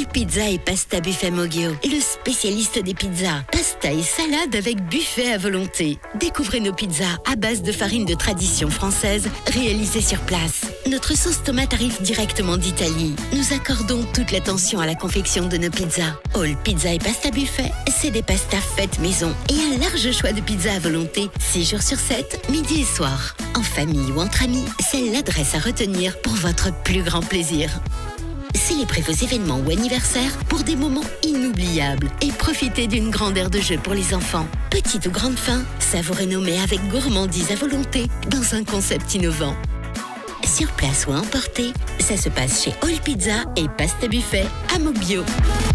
Pizza et Pasta Buffet Moggio, le spécialiste des pizzas, pasta et salade avec buffet à volonté. Découvrez nos pizzas à base de farine de tradition française, réalisées sur place. Notre sauce tomate arrive directement d'Italie. Nous accordons toute l'attention à la confection de nos pizzas. All Pizza et Pasta Buffet, c'est des pastas faites maison et un large choix de pizzas à volonté, 6 jours sur 7, midi et soir. En famille ou entre amis, c'est l'adresse à retenir pour votre plus grand plaisir. Célébrez vos événements ou anniversaires pour des moments inoubliables et profitez d'une grande aire de jeu pour les enfants. Petite ou grande faim, savourez nos mets avec gourmandise à volonté dans un concept innovant. Sur place ou à emporter, ça se passe chez All Pizza et Pasta Buffet à Moggio.